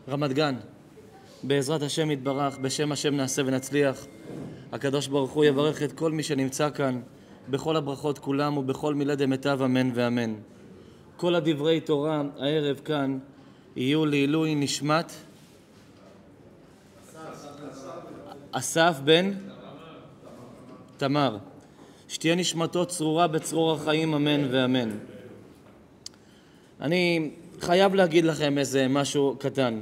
רמת גן, בעזרת השם יתברך, בשם השם נעשה ונצליח. הקדוש ברוך הוא יברך את כל מי שנמצא כאן, בכל הברכות כולם ובכל מילי דמיטב, אמן ואמן. כל הדברי תורה הערב כאן יהיו לעילוי נשמת אסף בן תמר, שתהיה נשמתו צרורה בצרור החיים, אמן ואמן. אני חייב להגיד לכם איזה משהו קטן.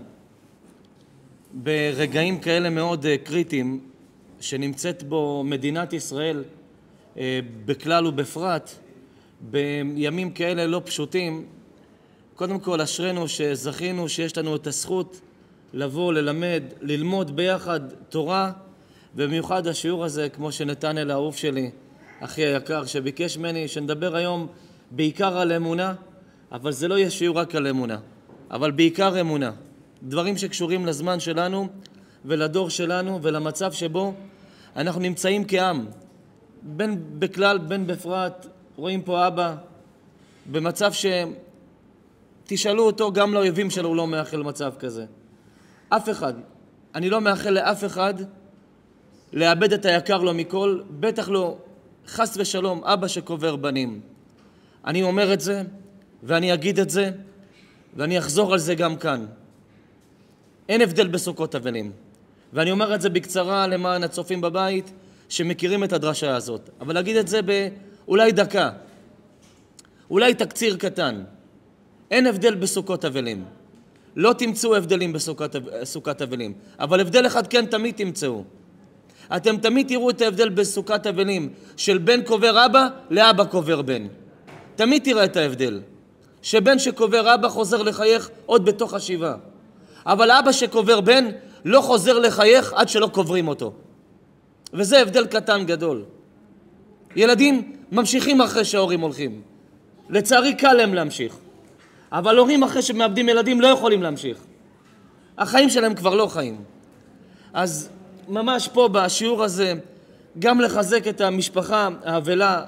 ברגעים כאלה מאוד קריטיים שנמצאת בו מדינת ישראל בכלל ובפרט, בימים כאלה לא פשוטים, קודם כל אשרנו שזכינו שיש לנו את הזכות לבוא, ללמוד ביחד תורה, ובמיוחד השיעור הזה, כמו שנתנאל האהוב שלי, אחי היקר, שביקש ממני שנדבר היום בעיקר על אמונה, אבל זה לא יהיה שיעור רק על אמונה, אבל בעיקר אמונה. דברים שקשורים לזמן שלנו ולדור שלנו ולמצב שבו אנחנו נמצאים כעם, בין בכלל, בין בפרט. רואים פה אבא במצב שתשאלו אותו, גם לאויבים שלו הוא לא מאחל מצב כזה. אף אחד, אני לא מאחל לאף אחד לאבד את היקר לו מכל, בטח לא חס ושלום אבא שקובר בנים. אני אומר את זה ואני אגיד את זה ואני אחזור על זה גם כאן. אין הבדל בסוכות אבלים, ואני אומר את זה בקצרה למען הצופים בבית שמכירים את הדרשה הזאת, אבל אגיד את זה באולי דקה, אולי תקציר קטן. אין הבדל בסוכות אבלים, לא תמצאו הבדלים בסוכת אבלים, אבל הבדל אחד כן תמיד תמצאו. אתם תמיד תראו את ההבדל בסוכת אבלים של בן קובר אבא לאבא קובר בן. תמיד תראה את ההבדל שבן שקובר אבא חוזר לחייך עוד בתוך השבעה, אבל אבא שקובר בן לא חוזר לחייך עד שלא קוברים אותו. וזה הבדל קטן גדול. ילדים ממשיכים אחרי שההורים הולכים. לצערי קל להם להמשיך. אבל הורים אחרי שמאבדים ילדים לא יכולים להמשיך. החיים שלהם כבר לא חיים. אז ממש פה בשיעור הזה, גם לחזק את המשפחה האבלה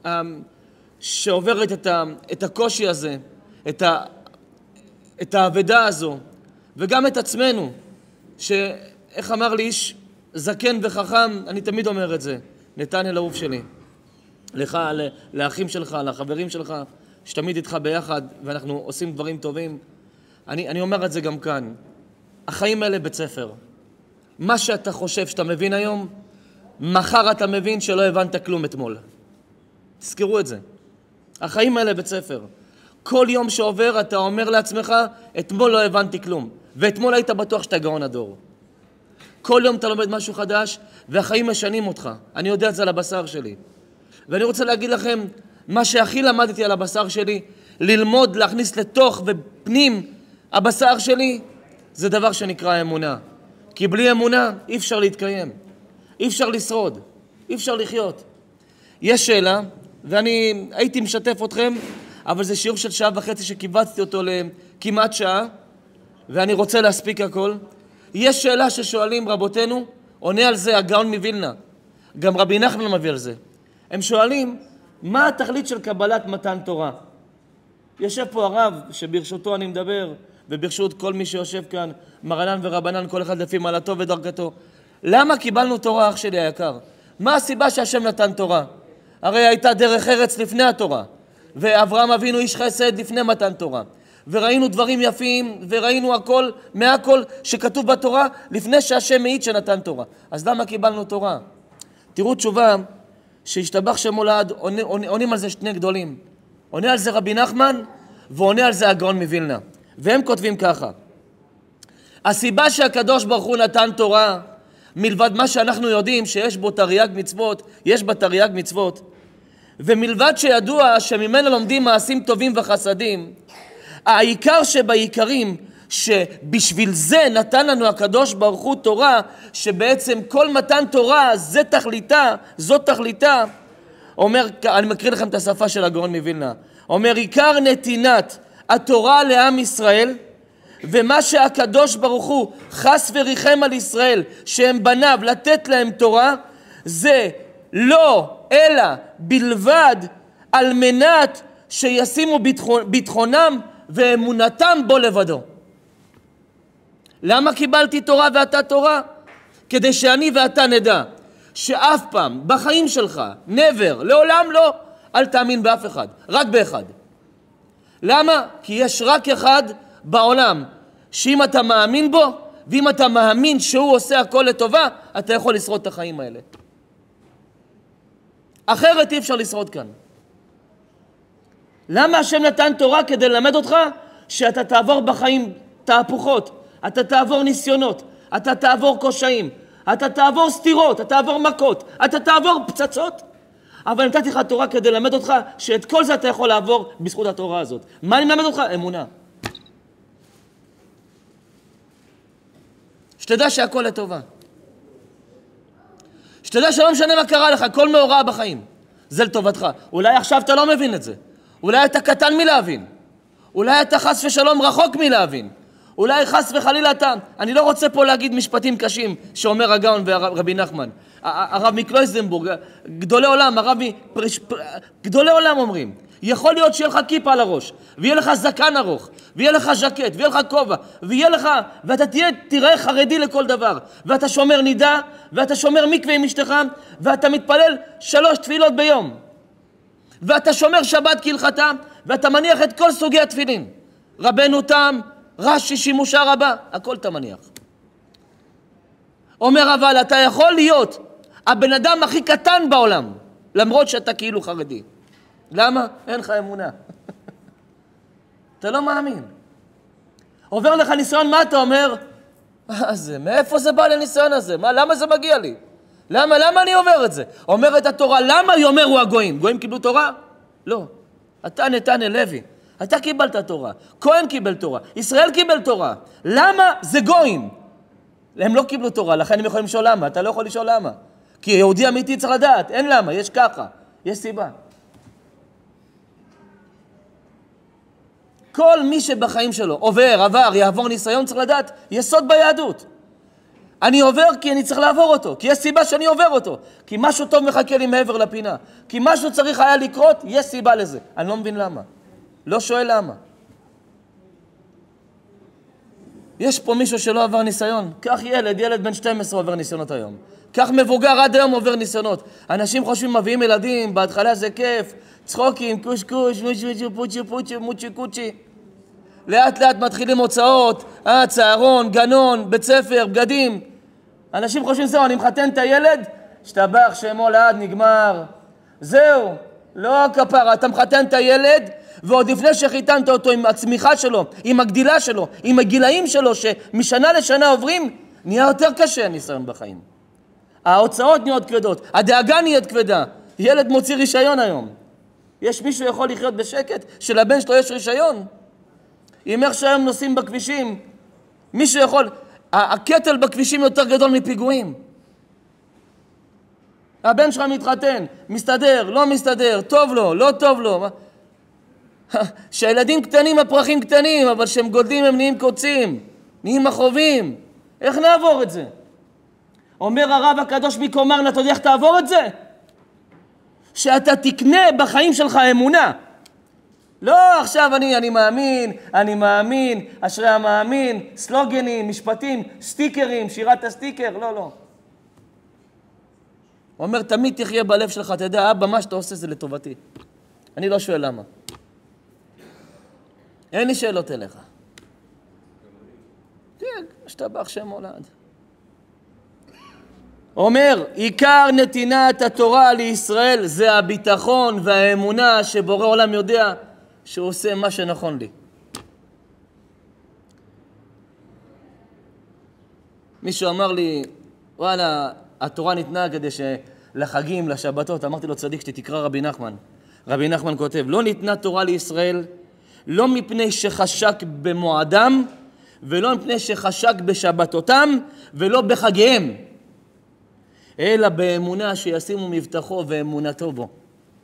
שעוברת את הקושי הזה, את האבדה הזו, וגם את עצמנו, שאיך אמר לי איש זקן וחכם, אני תמיד אומר את זה, נתנאל האהוב שלי, לך, לאחים שלך, לחברים שלך, שתמיד איתך ביחד ואנחנו עושים דברים טובים. אני אומר את זה גם כאן, החיים האלה בית ספר. מה שאתה חושב שאתה מבין היום, מחר אתה מבין שלא הבנת כלום אתמול. תזכרו את זה. החיים האלה בית ספר. כל יום שעובר אתה אומר לעצמך, אתמול לא הבנתי כלום, ואתמול היית בטוח שאתה גאון הדור. כל יום אתה לומד משהו חדש, והחיים משנים אותך. אני יודע את זה על הבשר שלי. ואני רוצה להגיד לכם, מה שהכי למדתי על הבשר שלי, ללמוד, להכניס לתוך ופנים הבשר שלי, זה דבר שנקרא אמונה. כי בלי אמונה אי אפשר להתקיים, אי אפשר לשרוד, אי אפשר לחיות. יש שאלה, ואני הייתי משתף אתכם, אבל זה שיעור של 1.5 שעה שקיבצתי אותו לכמעט שעה, ואני רוצה להספיק הכל. יש שאלה ששואלים רבותינו, עונה על זה הגאון מווילנה, גם רבי נחמן מביא על זה. הם שואלים, מה התכלית של קבלת מתן תורה? יושב פה הרב שברשותו אני מדבר, וברשות כל מי שיושב כאן, מרנן ורבנן, כל אחד לפי מעלתו ודרכתו. למה קיבלנו תורה, אח שלי היקר? מה הסיבה שהשם נתן תורה? הרי הייתה דרך ארץ לפני התורה, ואברהם אבינו איש חסד לפני מתן תורה, וראינו דברים יפים, וראינו הכל, מהכל שכתוב בתורה, לפני שהשם מעיד שנתן תורה. אז למה קיבלנו תורה? תראו תשובה שהשתבח שמו לעד, עונים על זה שני גדולים. עונה על זה רבי נחמן, ועונה על זה הגאון מווילנה. והם כותבים ככה: הסיבה שהקדוש ברוך הוא נתן תורה, מלבד מה שאנחנו יודעים שיש בו תרי"ג מצוות, יש בה תרי"ג מצוות, ומלבד שידוע שממנו לומדים מעשים טובים וחסדים, העיקר שבעיקרים, שבשביל זה נתן לנו הקדוש ברוך הוא תורה, שבעצם כל מתן תורה זה תכליתה, זאת תכליתה. אומר, אני מקריא לכם את השפה של הגאון מווילנה, אומר, עיקר נתינת התורה לעם ישראל, ומה שהקדוש ברוך הוא חס וריחם על ישראל שהם בניו לתת להם תורה, זה לא אלא בלבד על מנת שישימו ביטחונם ואמונתם בו לבדו. למה קיבלתי תורה ואתה תורה? כדי שאני ואתה נדע שאף פעם בחיים שלך, never, לעולם לא, אל תאמין באף אחד, רק באחד. למה? כי יש רק אחד בעולם, שאם אתה מאמין בו, ואם אתה מאמין שהוא עושה הכל לטובה, אתה יכול לשרוד את החיים האלה. אחרת אי אפשר לשרוד כאן. למה השם נתן תורה? כדי ללמד אותך שאתה תעבור בחיים תהפוכות, אתה תעבור ניסיונות, אתה תעבור קושיים, אתה תעבור סתירות, אתה תעבור מכות, אתה תעבור פצצות, אבל נתתי לך תורה כדי ללמד אותך שאת כל זה אתה יכול לעבור בזכות התורה הזאת. מה אני מלמד אותך? אמונה. שתדע שהכל לטובה. שתדע שלא משנה מה קרה לך, כל מאורע בחיים, זה לטובתך. אולי עכשיו אתה לא מבין את זה. אולי אתה קטן מלהבין. אולי אתה חס ושלום רחוק מלהבין. אולי חס וחלילה אתה... אני לא רוצה פה להגיד משפטים קשים שאומר הגאון ורבי נחמן. הרב מקלויזנבורג, גדולי עולם, גדולי עולם אומרים, יכול להיות שיהיה לך כיפה על הראש, ויהיה לך זקן ארוך, ויהיה לך ז'קט, ויהיה לך כובע, ויהיה לך, ואתה תראה חרדי לכל דבר, ואתה שומר נידה, ואתה שומר מקווה עם אשתך, ואתה מתפלל 3 תפילות ביום, ואתה שומר שבת כהלכתה, ואתה מניח את כל סוגי התפילין, רבנו תם, רש"י, שימושה רבה, הכל אתה מניח. אומר אבל אתה יכול להיות הבן אדם הכי קטן בעולם, למרות שאתה כאילו חרדי. למה? אין לך אמונה. אתה לא מאמין. עובר לך ניסיון, מה אתה אומר? מאיפה זה בא לניסיון הזה? למה זה מגיע לי? למה אני עובר את זה? אומרת התורה, למה יאמרו הגויים? גויים קיבלו תורה? לא. אתה נתנאל לוי, אתה קיבלת תורה. כהן קיבל תורה. ישראל קיבל תורה. למה זה גויים? הם לא קיבלו תורה, לכן הם יכולים לשאול למה. אתה לא יכול לשאול למה. כי יהודי אמיתי צריך לדעת, אין למה, יש ככה, יש סיבה. כל מי שבחיים שלו עבר, יעבור ניסיון, צריך לדעת, יסוד ביהדות. אני עובר כי אני צריך לעבור אותו, כי יש סיבה שאני עובר אותו, כי משהו טוב מחכה לי מעבר לפינה, כי משהו צריך היה לקרות, יש סיבה לזה. אני לא מבין למה, לא שואל למה. יש פה מישהו שלא עבר ניסיון, כך ילד בן 12 עובר ניסיונות היום. כך מבוגר עד היום עובר ניסיונות. אנשים חושבים מביאים ילדים, בהתחלה זה כיף, צחוקים, קוש, פוצ'י, מוצ'י, קוצ'י. לאט לאט מתחילים הוצאות, צהרון, גנון, בית ספר, בגדים. אנשים חושבים זהו, אני מחתן את הילד, שתבח שמו לעד, נגמר. זהו, לא כפרה, אתה מחתן את הילד, ועוד לפני שחיתנת אותו עם הצמיחה שלו, עם הגדילה שלו, עם הגילאים שלו, שמשנה לשנה עוברים, נהיה יותר קשה ניסיון בחיים. ההוצאות נהיות כבדות, הדאגה נהיית כבדה. ילד מוציא רישיון היום. יש מישהו יכול לחיות בשקט שלבן שלו יש רישיון? אם איך שהיום נוסעים בכבישים, מישהו יכול... הקטל בכבישים יותר גדול מפיגועים. הבן שלך מתחתן, מסתדר, לא מסתדר, טוב לו, לא טוב לו. שהילדים קטנים, הפרחים קטנים, אבל שהם גודלים הם נהיים קוצים, נהיים מחובים. איך נעבור את זה? אומר הרב הקדוש מקומרנה, אתה יודע איך תעבור את זה? שאתה תקנה בחיים שלך אמונה. לא, עכשיו אני מאמין, אשרי המאמין, סלוגנים, משפטים, סטיקרים, שירת הסטיקר, לא. הוא אומר, תמיד תחיה בלב שלך, תדע, אבא, מה שאתה עושה זה לטובתי. אני לא שואל למה. אין לי שאלות אליך. כן, השתבח שם הולד. אומר, עיקר נתינת התורה לישראל זה הביטחון והאמונה שבורא עולם יודע שהוא עושה מה שנכון לי. מישהו אמר לי, וואלה, התורה ניתנה כדי לחגים, לשבתות. אמרתי לו, צדיק, שתקרא רבי נחמן. רבי נחמן כותב, לא ניתנה תורה לישראל, לא מפני שחשק במועדם, ולא מפני שחשק בשבתותם, ולא בחגיהם, אלא באמונה שישימו מבטחו ואמונתו בו.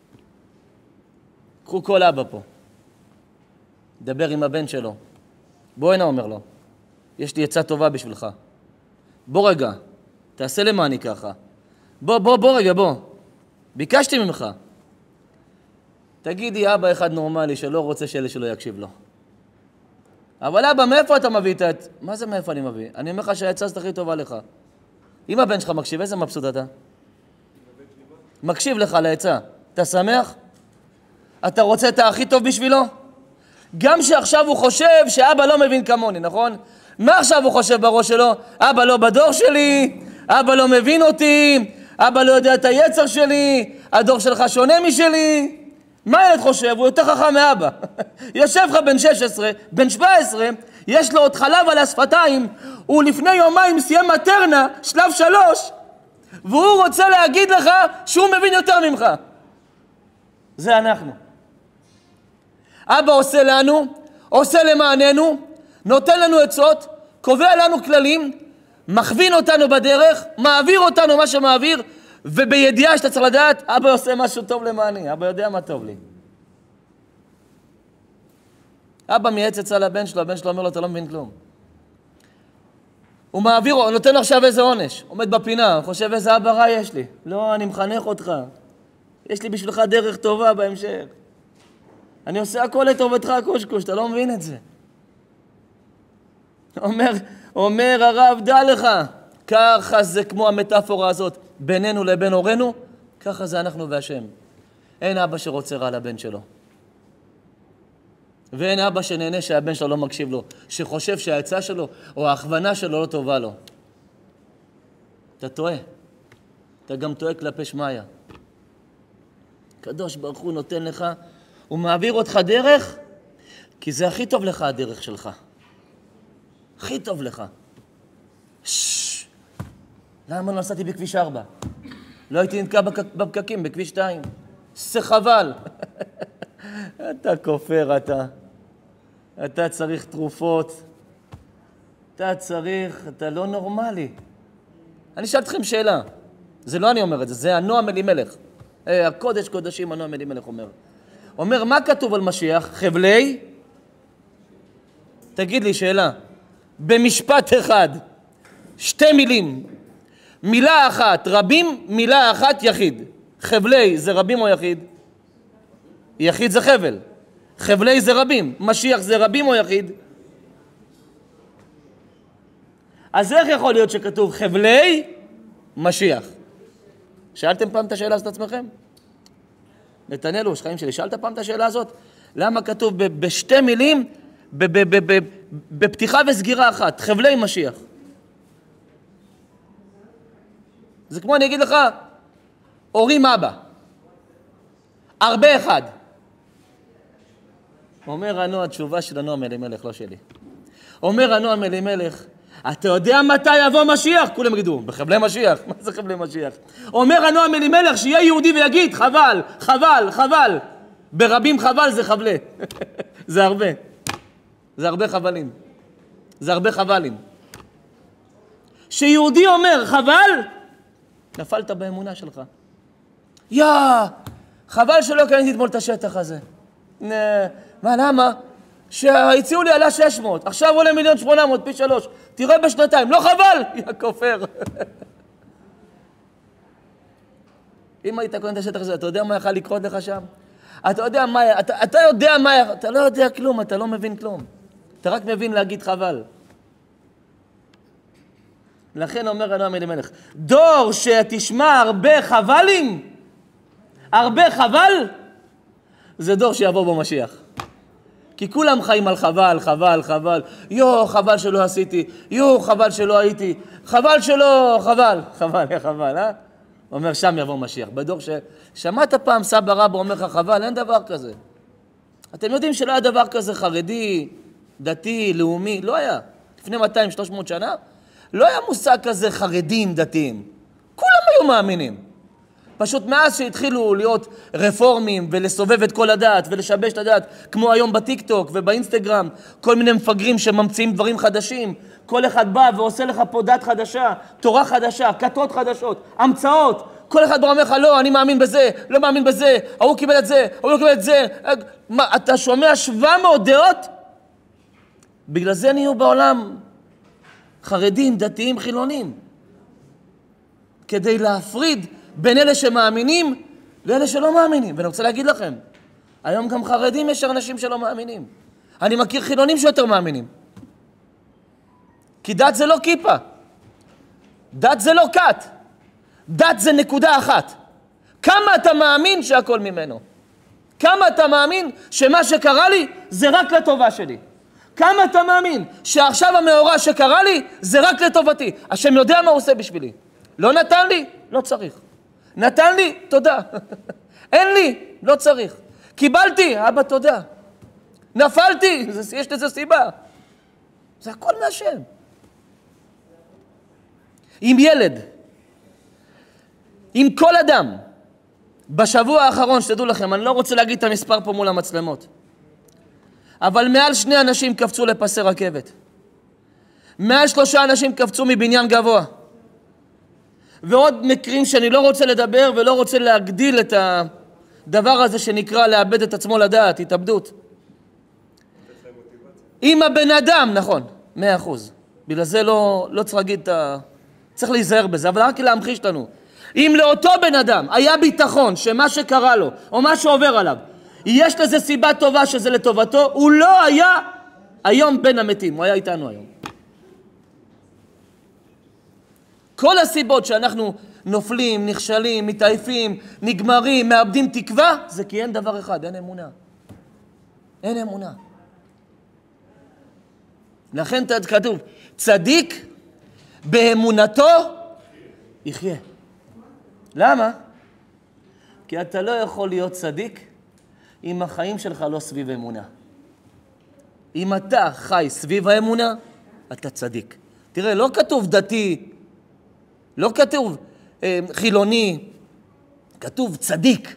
קחו כל אבא פה. דבר עם הבן שלו. בוא הנה, אומר לו. יש לי עצה טובה בשבילך. בוא רגע. תעשה למעני ככה. בוא רגע, בוא. ביקשתי ממך. תגידי אבא אחד נורמלי שלא רוצה שאלה שלא יקשיב לו. אבל אבא, מאיפה אתה מביא את... מה זה מאיפה אני מביא? אני אומר לך שהעצה הזאת הכי טובה לך. אם הבן שלך מקשיב, איזה מבסוט אתה? מקשיב לך לעצה. אתה שמח? אתה רוצה את הכי טוב בשבילו? גם שעכשיו הוא חושב שאבא לא מבין כמוני, נכון? מה עכשיו הוא חושב בראש שלו? אבא לא בדור שלי, אבא לא מבין אותי, אבא לא יודע את היצר שלי, הדור שלך שונה משלי. מה הילד חושב? הוא יותר חכם מאבא. יושב לך בן 16, בן 17, יש לו עוד חלב על השפתיים, הוא לפני יומיים סיים מטרנה, שלב 3, והוא רוצה להגיד לך שהוא מבין יותר ממך. זה אנחנו. אבא עושה לנו, עושה למעננו, נותן לנו עצות, קובע לנו כללים, מכווין אותנו בדרך, מעביר אותנו מה שמעביר, ובידיעה שאתה צריך לדעת, אבא עושה משהו טוב למעני, אבא יודע מה טוב לי. אבא מייעץ עצה לבן שלו, הבן שלו אומר לו, אתה לא מבין כלום. הוא מעביר, הוא נותן לו עכשיו איזה עונש, עומד בפינה, הוא חושב איזה אבא רע יש לי. לא, אני מחנך אותך. יש לי בשבילך דרך טובה בהמשך. אני עושה הכל לטובתך, קושקוש, אתה לא מבין את זה. אומר הרב, דע לך, ככה זה כמו המטאפורה הזאת, בינינו לבין הורינו, ככה זה אנחנו והשם. אין אבא שרוצה רע לבן שלו. ואין אבא שנהנה שהבן שלו לא מקשיב לו, שחושב שהעצה שלו או ההכוונה שלו לא טובה לו. אתה טועה. אתה גם טועה כלפי שמיה. קדוש ברוך הוא נותן לך, הוא מעביר אותך דרך, כי זה הכי טוב לך הדרך שלך. הכי טוב לך. למה לא נסעתי בכביש 4? לא הייתי נתקע בפקקים, בכביש 2. זה חבל. אתה כופר, אתה צריך תרופות. אתה לא נורמלי. אני שאלת אתכם שאלה. זה לא אני אומר את זה, זה הנועם אלימלך. הקודש קודשים הנועם אלימלך אומר. אומר, מה כתוב על משיח? חבלי? תגיד לי שאלה. במשפט אחד, 2 מילים. מילה אחת רבים, מילה אחת יחיד. חבלי זה רבים או יחיד? יחיד זה חבל. חבלי זה רבים. משיח זה רבים או יחיד? אז איך יכול להיות שכתוב חבלי משיח? שאלתם פעם את השאלה הזאת עצמכם? נתנאל, חיים שלי, שאלת פעם את השאלה הזאת? למה כתוב ב2 מילים, בפתיחה וסגירה אחת, חבלי משיח? זה כמו אני אגיד לך, הורים אבא, הרבה אחד. אומר התשובה של הנועם אלימלך, לא שלי. אומר הנועם אלימלך, אתה יודע מתי יבוא משיח? כולם יגידו, בחבלי משיח. מה זה חבלי משיח? אומר הנועם אלימלך שיהיה יהודי ויגיד, חבל, חבל, חבל. ברבים חבל זה חבלי. זה הרבה. זה הרבה חבלים. זה הרבה חבלים. שיהודי אומר חבל, נפלת באמונה שלך. חבל שלא קניתי אתמול את השטח הזה. מה, למה? שהציעו לי עלה 600, עכשיו עולה 1,800,000 פי 3. תראה בשנתיים, לא חבל? יא כופר. אם היית קונה את השטח הזה, אתה יודע מה יכול לקרות לך שם? אתה יודע מה, אתה יודע מה, אתה לא יודע כלום, אתה לא מבין כלום. אתה רק מבין להגיד חבל. לכן אומר הנועם אלימלך, דור שתשמע הרבה חבלים, הרבה חבל, זה דור שיבוא בו משיח. כי כולם חיים על חבל, חבל, חבל. חבל שלא עשיתי. חבל שלא הייתי. חבל שלא, חבל. חבל, אה? אומר, שם יבוא משיח. בדור שמעת פעם סבא רבא אומר לך חבל, אין דבר כזה. אתם יודעים שלא היה דבר כזה חרדי, דתי, לאומי, לא היה. לפני 200-300 שנה, לא היה מושג כזה חרדים, דתיים. כולם היו מאמינים. פשוט מאז שהתחילו להיות רפורמים ולסובב את כל הדת ולשבש את הדת, כמו היום בטיקטוק ובאינסטגרם, כל מיני מפגרים שממציאים דברים חדשים, כל אחד בא ועושה לך פה דת חדשה, תורה חדשה, כתות חדשות, המצאות, כל אחד בא אומר לך, לא, אני מאמין בזה, לא מאמין בזה, הוא קיבל את זה, הוא לא קיבל את זה. מה, אתה שומע 700 דעות? בגלל זה נהיו בעולם חרדים, דתיים, חילונים. כדי להפריד בין אלה שמאמינים לאלה שלא מאמינים. ואני רוצה להגיד לכם, היום גם חרדים יש אנשים שלא מאמינים. אני מכיר חילונים שיותר מאמינים. כי דת זה לא כיפה. דת זה לא כת. דת זה נקודה אחת. כמה אתה מאמין שהכל ממנו? כמה אתה מאמין שמה שקרה לי זה רק לטובה שלי? כמה אתה מאמין שעכשיו המאורע שקרה לי זה רק לטובתי? השם יודע מה הוא עושה בשבילי. לא נתן לי? לא צריך. נתן לי? תודה. אין לי? לא צריך. קיבלתי? אבא תודה. נפלתי? יש לזה סיבה. זה הכל מהשם. עם ילד, עם כל אדם, בשבוע האחרון, שתדעו לכם, אני לא רוצה להגיד את המספר פה מול המצלמות, אבל מעל 2 אנשים קפצו לפסי רכבת. מעל 3 אנשים קפצו מבניין גבוה. ועוד מקרים שאני לא רוצה לדבר ולא רוצה להגדיל את הדבר הזה שנקרא לאבד את עצמו לדעת, התאבדות. אם הבן אדם, נכון, 100%. בגלל זה לא צריך להגיד את ה... צריך להיזהר בזה, אבל רק להמחיש לנו. אם לאותו בן אדם היה ביטחון שמה שקרה לו, או מה שעובר עליו, יש לזה סיבה טובה שזה לטובתו, הוא לא היה היום בין המתים, הוא היה איתנו היום. כל הסיבות שאנחנו נופלים, נכשלים, מתעייפים, נגמרים, מאבדים תקווה, זה כי אין דבר אחד, אין אמונה. אין אמונה. לכן כתוב, צדיק באמונתו יחיה. למה? כי אתה לא יכול להיות צדיק אם החיים שלך לא סביב אמונה. אם אתה חי סביב האמונה, אתה צדיק. תראה, לא כתוב דתי, לא כתוב חילוני, כתוב צדיק.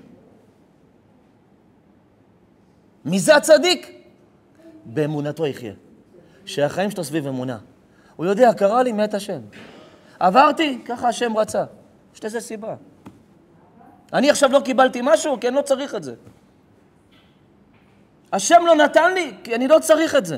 מי זה הצדיק? באמונתו יחיה. שהחיים שלו סביב אמונה. הוא יודע, קרה לי מת השם. עברתי, ככה השם רצה. יש לזה סיבה. אני עכשיו לא קיבלתי משהו, כי אני לא צריך את זה. השם לא נתן לי, כי אני לא צריך את זה.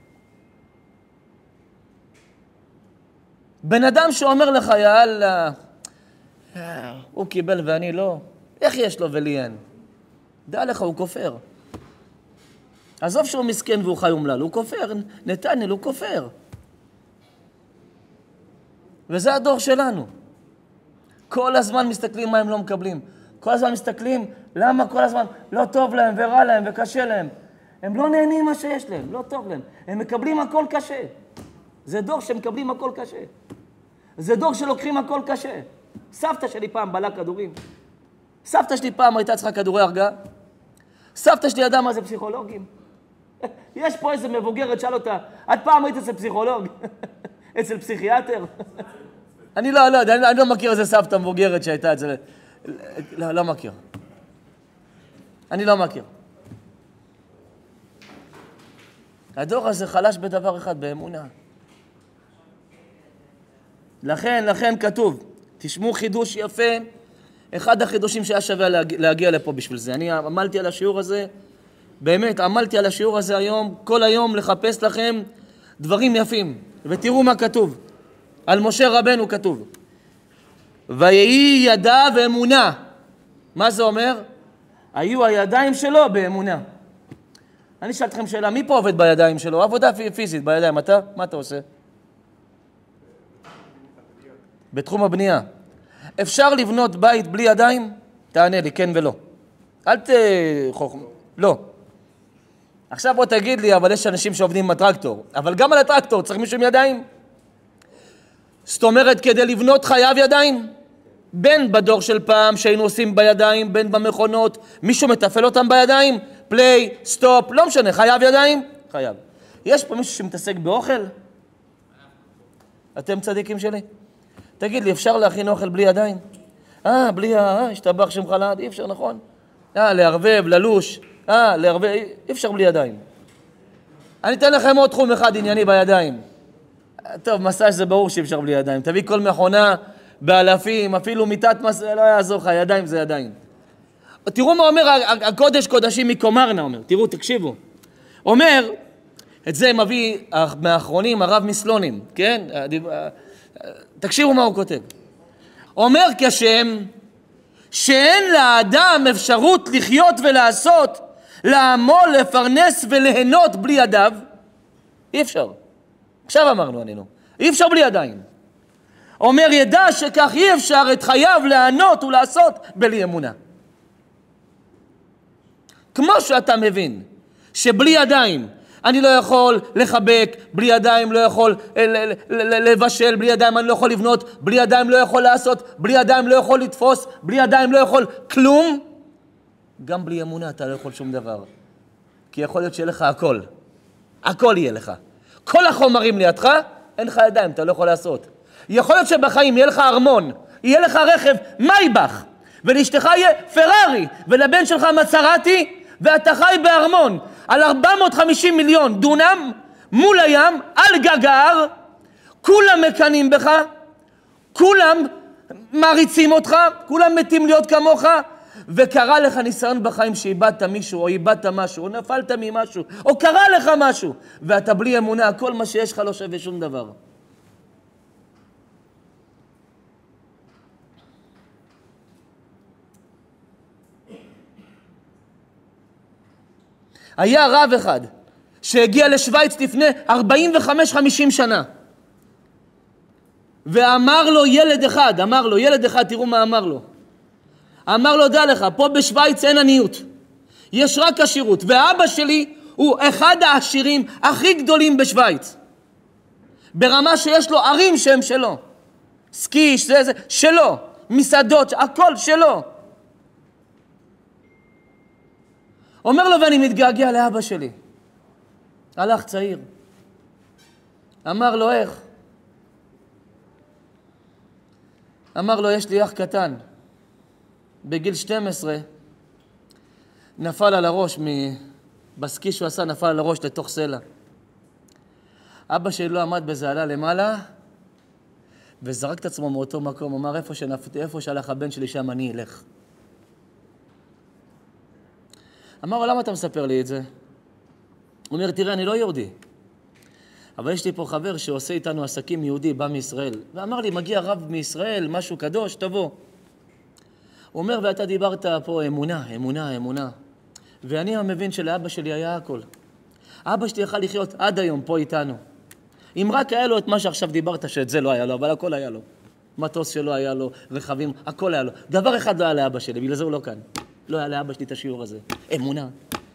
בן אדם שאומר לך, יאללה, הוא קיבל ואני לא, איך יש לו ולי אין? דע לך, הוא כופר. עזוב שהוא מסכן והוא חי אומלל, הוא כופר, נתנאל, הוא כופר. וזה הדור שלנו. כל הזמן מסתכלים מה הם לא מקבלים. כל הזמן מסתכלים למה כל הזמן לא טוב להם ורע להם וקשה להם. הם לא נהנים מה שיש להם, לא טוב להם. הם מקבלים הכל קשה. זה דור שמקבלים הכל קשה. זה דור שלוקחים הכל קשה. סבתא שלי פעם בלה כדורים. סבתא שלי פעם הייתה צריכה כדורי הרגעה. סבתא שלי ידעה מה זה פסיכולוגים. יש פה איזה מבוגרת, שאל אותה, את פעם היית אצל פסיכולוג? אצל פסיכיאטר? אני לא מכיר איזה סבתא מבוגרת שהייתה אצל... לא מכיר. אני לא מכיר. הדור הזה חלש בדבר אחד, באמונה. לכן כתוב, תשמעו חידוש יפה, אחד החידושים שהיה שווה להגיע לפה בשביל זה. אני עמלתי על השיעור הזה, באמת, עמלתי על השיעור הזה היום, כל היום לחפש לכם דברים יפים. ותראו מה כתוב. על משה רבנו כתוב. ויהי ידיו אמונה. מה זה אומר? היו הידיים שלו באמונה. אני שאלת לכם שאלה, מי פה עובד בידיים שלו? עבודה פיזית בידיים, אתה? מה אתה עושה? בתחום הבנייה. אפשר לבנות בית בלי ידיים? תענה לי, כן ולא. אל חוכם. לא. עכשיו בוא תגיד לי, אבל יש אנשים שעובדים עם הטרקטור. אבל גם על הטרקטור צריך מישהו עם ידיים? זאת אומרת, כדי לבנות חייב ידיים? בין בדור של פעם שהיינו עושים בידיים, בין במכונות, מישהו מטפל אותם בידיים? פליי, סטופ, לא משנה, חייב ידיים? חייב. יש פה מישהו שמתעסק באוכל? אתם צדיקים שלי? תגיד לי, אפשר להכין אוכל בלי ידיים? בלי השתבח שמך לעד, אי אפשר, נכון? לערבב, ללוש, לערבב, אי אפשר בלי ידיים. אני אתן לכם עוד תחום אחד ענייני בידיים. טוב, מסאז' זה ברור שאי אפשר בלי ידיים. תביא כל מכונה באלפים, אפילו מיטת מסאז', לא יעזור לך, ידיים זה ידיים. תראו מה אומר הקודש קודשים מקומרנה, אומר, תראו, תקשיבו. אומר, את זה מביא מהאחרונים, הרב מסלונים, כן? תקשיבו מה הוא כותב. אומר כשם שאין לאדם אפשרות לחיות ולעשות לעמול, לפרנס וליהנות בלי ידיו, אי אפשר. עכשיו אמרנו ענינו, אי אפשר בלי ידיים. אומר ידע שכך אי אפשר את חייו לענות ולעשות בלי אמונה. כמו שאתה מבין שבלי ידיים אני לא יכול לחבק, בלי ידיים לא יכול לבשל, בלי ידיים אני לא יכול לבנות, בלי ידיים לא יכול לעשות, בלי ידיים לא יכול לתפוס, בלי ידיים לא יכול כלום. גם בלי אמונה אתה לא יכול שום דבר. כי יכול להיות שיהיה לך הכל. הכל יהיה לך. כל החומרים לידך, אין לך ידיים, אתה לא יכול לעשות. יכול להיות שבחיים יהיה לך ארמון, יהיה לך רכב מייבך, ולאשתך יהיה פרארי, ולבן שלך מצרתי, ואתה חי בארמון, על 450 מיליון דונם, מול הים, על גגר, כולם מקנים בך, כולם מעריצים אותך, כולם מתים להיות כמוך, וקרה לך ניסיון בחיים שאיבדת מישהו, או איבדת משהו, או נפלת ממשהו, או קרה לך משהו, ואתה בלי אמונה, כל מה שיש לך לא שווה שום דבר. היה רב אחד שהגיע לשוויץ לפני 45-50 שנה, ואמר לו ילד אחד, תראו מה אמר לו. אמר לו, דע לך, פה בשוויץ אין עניות, יש רק עשירות, ואבא שלי הוא אחד העשירים הכי גדולים בשוויץ, ברמה שיש לו ערים שהם שלו, סקיש, זה, שלו, מסעדות, הכל שלו. אומר לו, ואני מתגעגע לאבא שלי. הלך צעיר. אמר לו, איך? אמר לו, יש לי אח קטן. בגיל 12, נפל על הראש, בסקי שהוא עשה, נפל על הראש לתוך סלע. אבא שלי לא עמד בזה, עלה למעלה, וזרק את עצמו מאותו מקום. אמר, איפה שהלך הבן שלי, שם אני אלך. אמר לו, למה אתה מספר לי את זה? הוא אומר, תראה, אני לא יהודי, אבל יש לי פה חבר שעושה איתנו עסקים יהודי, בא מישראל. ואמר לי, מגיע רב מישראל, משהו קדוש, תבוא. הוא אומר, ואתה דיברת פה אמונה. ואני מבין שלאבא שלי היה הכל. אבא שלי יכל לחיות עד היום פה איתנו. אם רק היה לו את מה שעכשיו דיברת, שאת זה לא היה לו, אבל הכל היה לו. מטוס שלא היה לו, רכבים, הכל היה לו. דבר אחד לא היה לאבא שלי, בגלל זה הוא לא כאן. לא היה לאבא שלי את השיעור הזה. אמונה.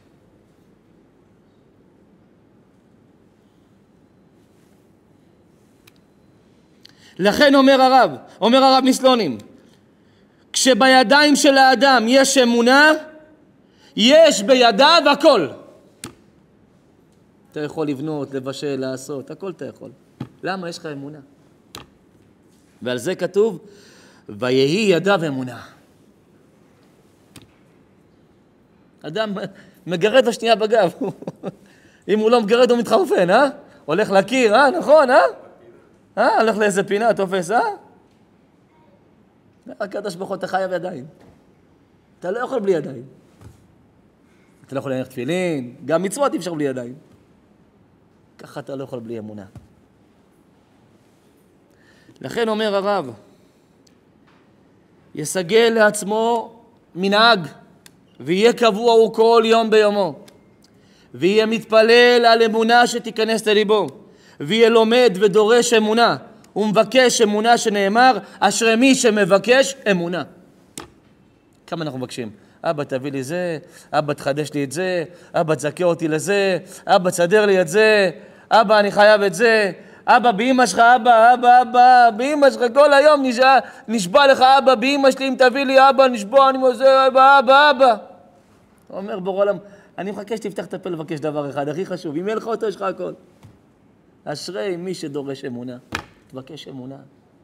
לכן אומר הרב מסלונים, כשבידיים של האדם יש אמונה, יש בידיו הכל. אתה יכול לבנות, לבשל, לעשות, הכל אתה יכול. למה? יש לך אמונה. ועל זה כתוב, ויהי ידיו אמונה. אדם מגרד השנייה בגב. אם הוא לא מגרד הוא מתחרפן, הולך לקיר, נכון, הולך לאיזה פינה, תופס, הקדוש ברוך הוא, אתה חייב ידיים. אתה לא יכול בלי ידיים. אתה לא יכול להניח תפילין, גם מצוות אי אפשר בלי ידיים. ככה אתה לא יכול בלי אמונה. לכן אומר הרב, יסגל לעצמו מנהג, ויהיה קבוע הוא כל יום ביומו, ויהיה מתפלל על אמונה שתיכנס לליבו, ויהיה לומד ודורש אמונה, ומבקש אמונה, שנאמר, אשרי מי שמבקש אמונה. כמה אנחנו מבקשים? אבא תביא לי זה, אבא תחדש לי את זה, אבא תזכה אותי לזה, אבא תסדר לי את זה, אבא אני חייב את זה, אבא באמא שלך, אבא, באמא שלך, כל היום נשבע לך אבא, באמא שלי אם תביא לי אבא, נשבע, אני מוזר, אבא. הוא אומר בורא עולם, אני מחכה שתפתח את הפה לבקש דבר אחד, הכי חשוב, אם יהיה לך אותו יש לך הכל. אשרי מי שדורש אמונה, תבקש אמונה.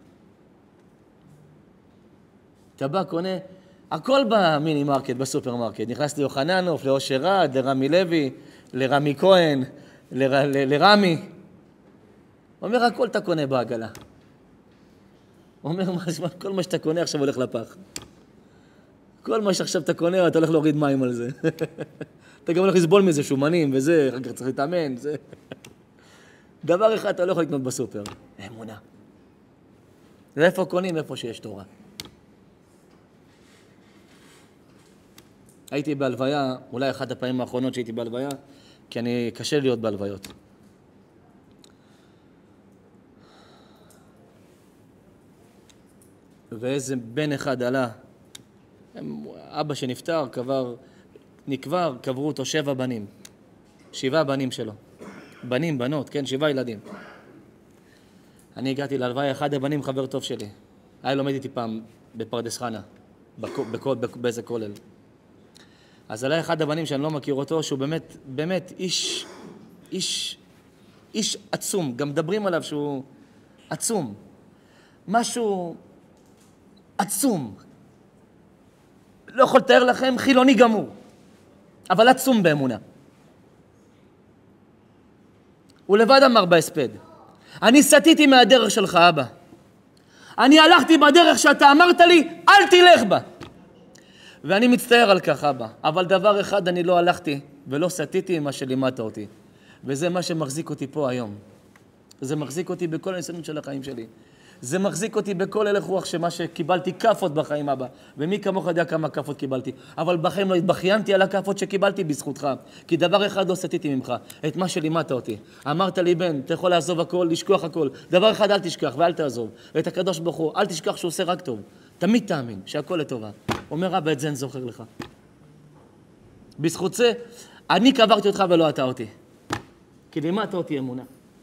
אתה בא, קונה, הכל במיני מרקט, בסופר מרקט, נכנס ליוחננוף, לאושר רד, לרמי לוי, לרמי כהן, לרמי. הוא אומר, הכל אתה קונה בעגלה. הוא אומר, כל מה שאתה קונה עכשיו הולך לפח. כל מה שעכשיו אתה קונה, אתה הולך להוריד מים על זה. אתה גם הולך לסבול מזה, שומנים וזה, אחר כך צריך להתאמן, זה. דבר אחד אתה לא יכול לקנות בסופר, אמונה. ואיפה קונים? איפה שיש תורה. הייתי בהלוויה, אולי אחת הפעמים האחרונות שהייתי בהלוויה, כי אני קשה להיות בהלוויות. ואיזה בן אחד עלה, אבא שנפטר, קברו אותו 7 בנים. 7 בנים שלו. בנים, בנות, כן, 7 ילדים. אני הגעתי להלוויה, אחד הבנים חבר טוב שלי. היה לומד איתי פעם בפרדס חנה, באיזה כולל. אז עלה אחד הבנים שאני לא מכיר אותו, שהוא באמת איש עצום. גם מדברים עליו שהוא עצום. משהו עצום. לא יכול לתאר לכם, חילוני גמור. אבל עצום באמונה. הוא לבד אמר בהספד, אני סטיתי מהדרך שלך, אבא. אני הלכתי בדרך שאתה אמרת לי, אל תלך בה. ואני מצטער על כך, אבא. אבל דבר אחד אני לא הלכתי ולא סטיתי ממה שלימדת אותי. וזה מה שמחזיק אותי פה היום. זה מחזיק אותי בכל הניסיונות של החיים שלי. זה מחזיק אותי בכל הלך רוח שמה שקיבלתי כפות בחיים, אבא. ומי כמוך יודע כמה כפות קיבלתי. אבל בחיים לא התבחיינתי על הכפות שקיבלתי בזכותך. כי דבר אחד לא סטיתי ממך, את מה שלימדת אותי. אמרת לי, בן, אתה יכול לעזוב הכל, לשכוח הכל. דבר אחד אל תשכח ואל תעזוב. ואת הקדוש ברוך הוא, אל תשכח שהוא עושה רק טוב. תמיד תאמין שהכל לטובה. אומר אבא, את זה אני זוכר לך. בזכות זה, אני קברתי אותך ולא אתה אותי. כי לימדת אותי אמונה.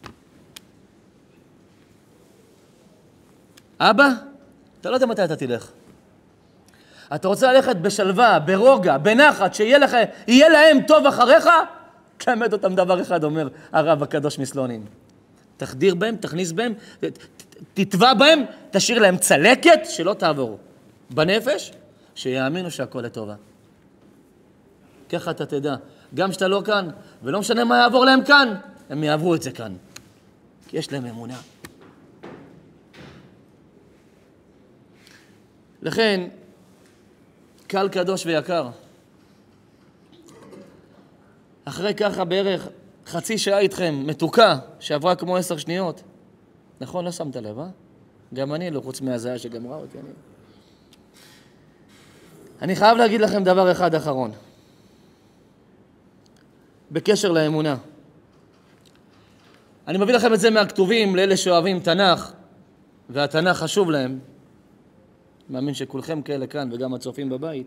אבא, אתה לא יודע מתי אתה תלך. אתה רוצה ללכת בשלווה, ברוגע, בנחת, שיהיה להם טוב אחריך? תלמד אותם דבר אחד, אומר הרב הקדוש מסלונים. תחדיר בהם, תכניס בהם, תטבע בהם, תשאיר להם צלקת שלא תעבור. בנפש, שיאמינו שהכל לטובה. ככה אתה תדע, גם שאתה לא כאן, ולא משנה מה יעבור להם כאן, הם יעברו את זה כאן. כי יש להם אמונה. לכן, קל קדוש ויקר. אחרי ככה בערך חצי שעה איתכם, מתוקה, שעברה כמו 10 שניות. נכון, לא שמת לב, אה? גם אני לא, חוץ מהזיה שגמרה אותי. אני חייב להגיד לכם דבר אחד אחרון. בקשר לאמונה. אני מביא לכם את זה מהכתובים לאלה שאוהבים תנ"ך, והתנ"ך חשוב להם. מאמין שכולכם כאלה כאן וגם הצופים בבית.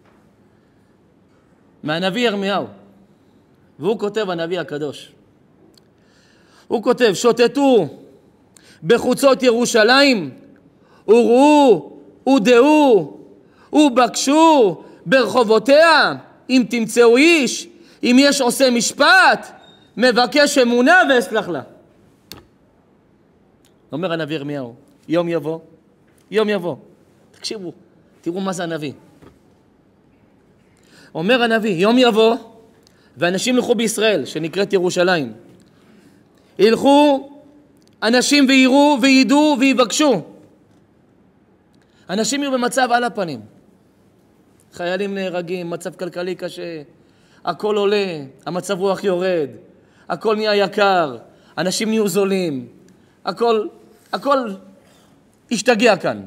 מהנביא ירמיהו. והוא כותב, הנביא הקדוש. הוא כותב, שוטטו בחוצות ירושלים, וראו, ודעו, ובקשו ברחובותיה, אם תמצאו איש, אם יש עושה משפט, מבקש אמונה ואסלח לה. אומר הנביא ירמיהו, יום יבוא, יום יבוא. תקשיבו, תראו מה זה הנביא. אומר הנביא, יום יבוא, ואנשים ילכו בישראל, שנקראת ירושלים. ילכו אנשים ויראו וידעו ויבקשו. אנשים יהיו במצב על הפנים. חיילים נהרגים, מצב כלכלי קשה, הכל עולה, המצב רוח יורד, הכל נהיה יקר, אנשים נהיו זולים, הכל השתגע כאן.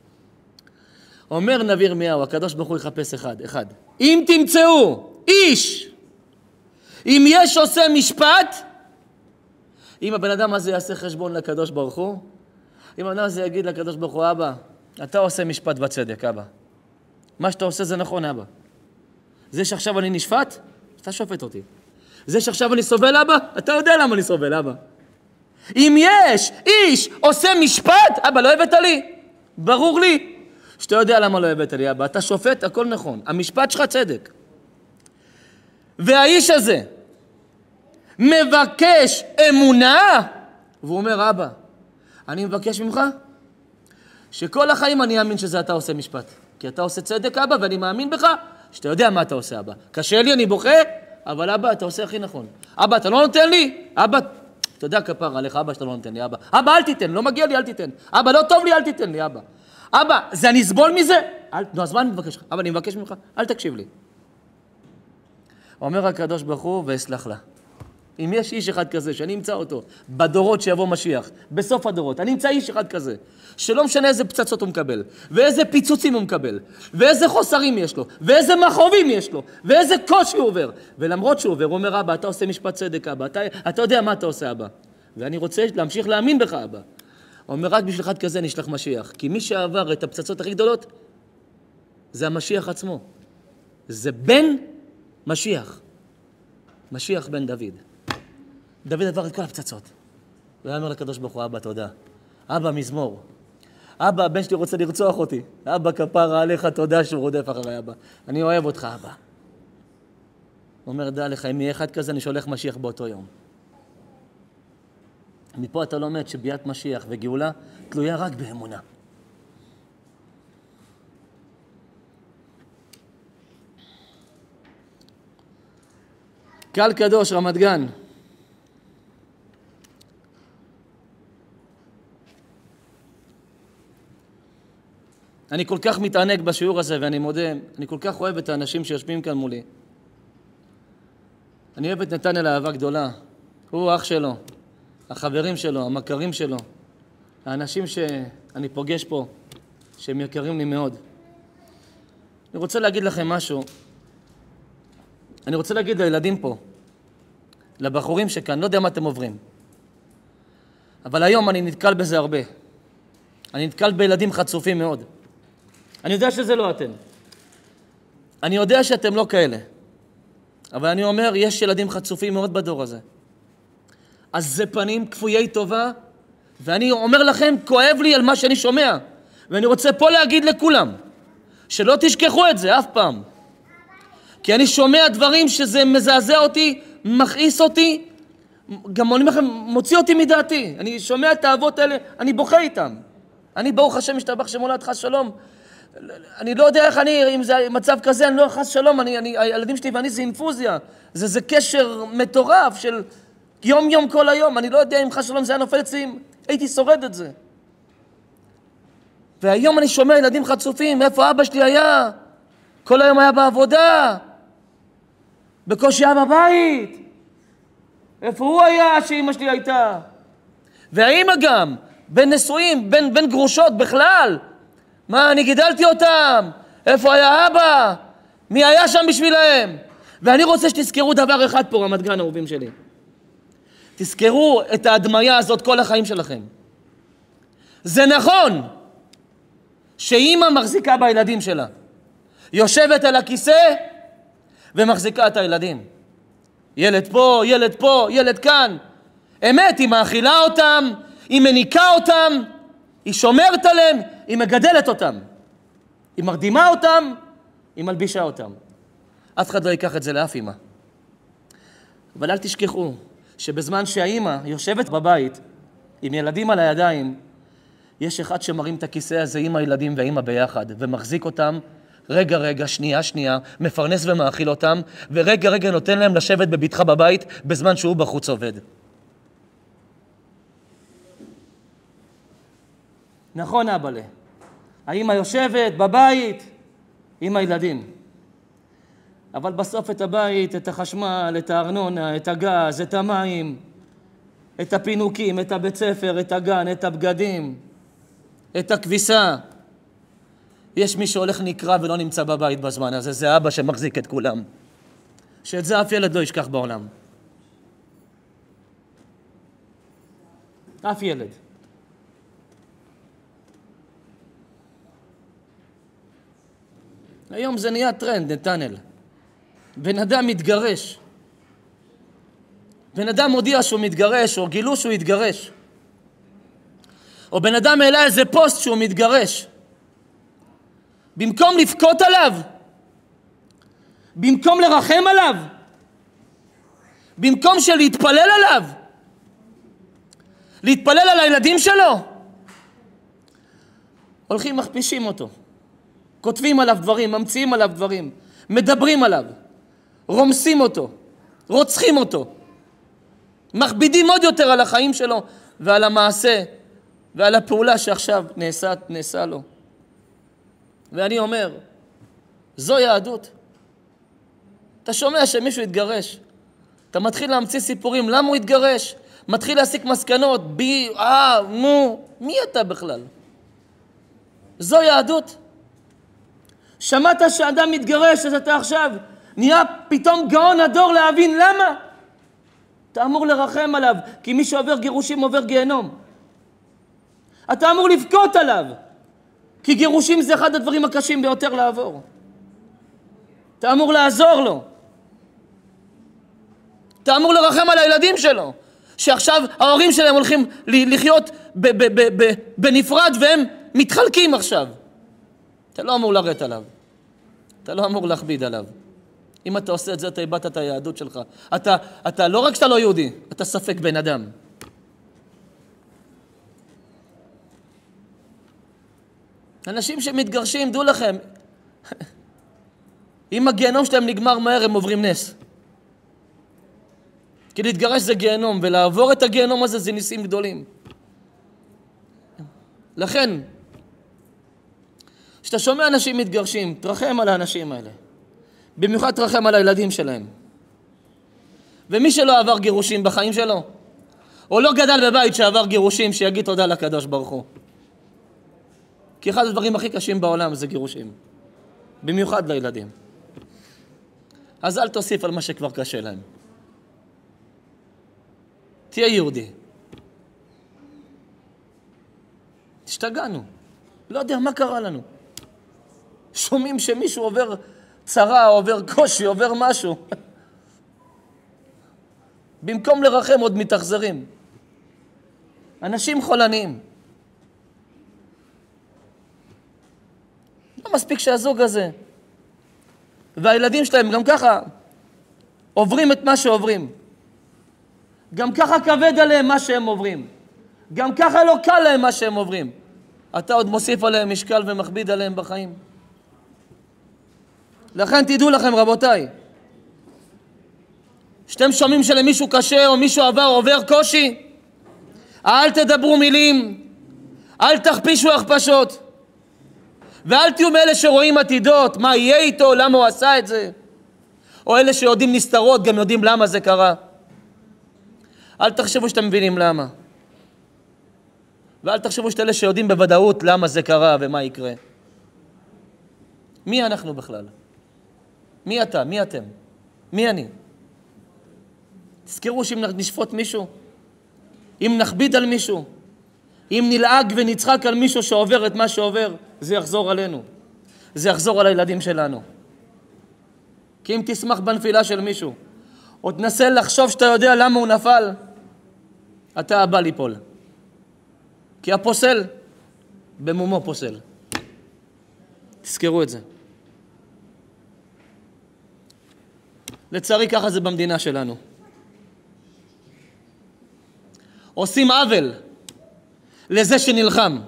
אומר נביא ירמיהו, הקדוש ברוך הוא יחפש אחד. אם תמצאו איש, אם יש עושה משפט, אם הבן אדם הזה יעשה חשבון לקדוש ברוך הוא, אם הבן אדם הזה יגיד לקדוש ברוך הוא, אבא, אתה עושה משפט בצדק, אבא. מה שאתה עושה זה נכון, אבא. זה שעכשיו אני נשפט, אתה שופט אותי. זה שעכשיו אני סובל, אבא, אתה יודע למה אני סובל, אבא. אם יש איש עושה משפט, אבא, לא הבאת לי. ברור לי שאתה יודע למה לא הבאת לי, אבא. אתה שופט, הכל נכון. המשפט שלך צדק. והאיש הזה מבקש אמונה, והוא אומר, אבא, אני מבקש ממך שכל החיים אני אאמין שזה אתה עושה משפט. כי אתה עושה צדק, אבא, ואני מאמין בך שאתה יודע מה אתה עושה, אבא. קשה לי, אני בוכה, אבל אבא, אתה עושה הכי נכון. אבא, אתה לא נותן לי? אבא, אתה יודע כפר עליך, אבא, שאתה לא נותן לי, אבא. אבא, אל תיתן, לא מגיע לי, אל תיתן. אבא, לא טוב לי, אל תיתן לי, אבא. אבא, זה אני אסבול מזה? נו, אז מה אני מבקש לך? אבא, אני מבקש ממך, אל תקשיב לי. אומר הקדוש ברוך הוא, ואסלח לה. אם יש איש אחד כזה, שאני אמצא אותו, בדורות שיבוא משיח, בסוף הדורות, אני אמצא איש אחד כזה, שלא משנה איזה פצצות הוא מקבל, ואיזה פיצוצים הוא מקבל, ואיזה חוסרים יש לו, ואיזה מחובים יש לו, ואיזה קושי הוא עובר. ולמרות שהוא עובר, הוא אומר, אבא, אתה עושה משפט צדק, אבא, אתה יודע מה אתה עושה, אבא. ואני רוצה להמשיך להאמין בך, אבא. הוא אומר, רק בשביל אחד כזה נשלח משיח. כי מי שעבר את הפצצות הכי גדולות, זה המשיח עצמו. זה בן משיח. משיח בן דוד. דוד עבר את כל הפצצות. הוא אומר לקדוש ברוך הוא, אבא, תודה. אבא, מזמור. אבא, הבן שלי רוצה לרצוח אותי. אבא, כפרה עליך, תודה שהוא רודף אחרי אבא. אני אוהב אותך, אבא. הוא אומר, דע לך, אם יהיה אחד כזה, אני שולח משיח באותו יום. מפה אתה לומד שביאת משיח וגאולה תלויה רק באמונה. קהל קדוש, רמת גן. אני כל כך מתענג בשיעור הזה, ואני מודה, אני כל כך אוהב את האנשים שיושבים כאן מולי. אני אוהב את נתנאל אהבה גדולה. הוא אח שלו, החברים שלו, המכרים שלו, האנשים שאני פוגש פה, שהם יקרים לי מאוד. אני רוצה להגיד לכם משהו. אני רוצה להגיד לילדים פה, לבחורים שכאן, לא יודע מה אתם עוברים. אבל היום אני נתקל בזה הרבה. אני נתקל בילדים חצופים מאוד. אני יודע שזה לא אתם. אני יודע שאתם לא כאלה. אבל אני אומר, יש ילדים חצופים מאוד בדור הזה. אז זה פנים כפויי טובה, ואני אומר לכם, כואב לי על מה שאני שומע. ואני רוצה פה להגיד לכולם, שלא תשכחו את זה אף פעם. כי אני שומע דברים שזה מזעזע אותי, מכעיס אותי, גם אני אומר לכם, מוציא אותי מדעתי. אני שומע את האבות האלה, אני בוכה איתם. אני ברוך השם משתבח שמולד חס שלום. אני לא יודע איך אני, אם זה מצב כזה, אני לא חס שלום, הילדים שלי ואני זה אינפוזיה. זה קשר מטורף של יום יום כל היום. אני לא יודע אם חס שלום זה היה נופל אצלי, הייתי שורד את זה. והיום אני שומע ילדים חצופים, איפה אבא שלי היה? כל היום היה בעבודה. בקושי היה בבית. איפה הוא היה שאמא שלי הייתה? והאמא גם, בין נשואים, בין גרושות בכלל. מה, אני גידלתי אותם? איפה היה אבא? מי היה שם בשבילהם? ואני רוצה שתזכרו דבר אחד פה, רמת גן, אהובים שלי. תזכרו את ההדמיה הזאת כל החיים שלכם. זה נכון שאמא מחזיקה בילדים שלה. יושבת על הכיסא ומחזיקה את הילדים. ילד פה, ילד פה, ילד כאן. אמת, היא מאכילה אותם, היא מניקה אותם, היא שומרת עליהם, היא מגדלת אותם. היא מרדימה אותם, היא מלבישה אותם. אף אחד לא ייקח את זה לאף אמא. אבל אל תשכחו שבזמן שהאמא יושבת בבית עם ילדים על הידיים, יש אחד שמרים את הכיסא הזה עם הילדים והאמא ביחד, ומחזיק אותם רגע, שנייה, מפרנס ומאכיל אותם, ורגע נותן להם לשבת בביתך בבית בזמן שהוא בחוץ עובד. נכון אבאלה, האמא יושבת בבית עם הילדים. אבל בסוף את הבית, את החשמל, את הארנונה, את הגז, את המים, את הפינוקים, את הבית ספר, את הגן, את הבגדים, את הכביסה. יש מי שהולך נקרא ולא נמצא בבית בזמן הזה, זה אבא שמחזיק את כולם. שאת זה אף ילד לא ישכח בעולם. אף ילד. היום זה נהיה טרנד, נתנאל. בן אדם מתגרש. בן אדם מודיע שהוא מתגרש, או גילו שהוא יתגרש. או בן אדם העלה איזה פוסט שהוא מתגרש. במקום לפקוט עליו, במקום לרחם עליו, במקום להתפלל עליו, להתפלל על הילדים שלו, הולכים מכפישים אותו. כותבים עליו דברים, ממציאים עליו דברים, מדברים עליו, רומסים אותו, רוצחים אותו, מכבידים עוד יותר על החיים שלו ועל המעשה ועל הפעולה שעכשיו נעשה לו. ואני אומר, זו יהדות. אתה שומע שמישהו יתגרש, אתה מתחיל להמציא סיפורים, למה הוא התגרש? מתחיל להסיק מסקנות, מי אתה בכלל? זו יהדות. שמעת שאדם מתגרש, אז אתה עכשיו נהיה פתאום גאון הדור להבין למה? אתה אמור לרחם עליו, כי מי שעובר גירושים עובר גיהנום. אתה אמור לבכות עליו, כי גירושים זה אחד הדברים הקשים ביותר לעבור. אתה אמור לעזור לו. אתה אמור לרחם על הילדים שלו, שעכשיו ההורים שלהם הולכים לחיות בנפרד והם מתחלקים עכשיו. אתה לא אמור לרדת עליו. אתה לא אמור להכביד עליו. אם אתה עושה את זה, אתה איבדת את היהדות שלך. אתה לא רק שאתה לא יהודי, אתה ספק בן אדם. אנשים שמתגרשים, דעו לכם, אם הגיהנום שלהם נגמר מהר, הם עוברים נס. כי להתגרש זה גיהנום, ולעבור את הגיהנום הזה זה ניסים גדולים. לכן, כשאתה שומע אנשים מתגרשים, תרחם על האנשים האלה. במיוחד תרחם על הילדים שלהם. ומי שלא עבר גירושים בחיים שלו, או לא גדל בבית שעבר גירושים, שיגיד תודה לקדוש ברוך הוא. כי אחד הדברים הכי קשים בעולם זה גירושים. במיוחד לילדים. אז אל תוסיף על מה שכבר קשה להם. תהיה יהודי. השתגענו. לא יודע מה קרה לנו. שומעים שמישהו עובר צרה, עובר קושי, עובר משהו. במקום לרחם עוד מתאכזרים. אנשים חולניים. לא מספיק שהזוג הזה והילדים שלהם גם ככה עוברים את מה שעוברים. גם ככה כבד עליהם מה שהם עוברים. גם ככה לא קל להם מה שהם עוברים. אתה עוד מוסיף עליהם משקל ומכביד עליהם בחיים. לכן תדעו לכם רבותיי, שאתם שומעים שלמישהו קשה או מישהו עובר קושי, אל תדברו מילים, אל תכפישו הכפשות, ואל תהיו מאלה שרואים עתידות, מה יהיה איתו, למה הוא עשה את זה, או אלה שיודעים נסתרות גם יודעים למה זה קרה. אל תחשבו שאתם מבינים למה, ואל תחשבו שאתם אלה שיודעים בוודאות למה זה קרה ומה יקרה. מי אנחנו בכלל? מי אתה? מי אתם? מי אני? תזכרו שאם נשפוט מישהו, אם נכביד על מישהו, אם נלעג ונצחק על מישהו שעובר את מה שעובר, זה יחזור עלינו. זה יחזור על הילדים שלנו. כי אם תשמח בנפילה של מישהו, או תנסה לחשוב שאתה יודע למה הוא נפל, אתה הבא ליפול. כי הפוסל, במומו פוסל. תזכרו את זה. לצערי ככה זה במדינה שלנו. עושים עוול לזה שנלחם,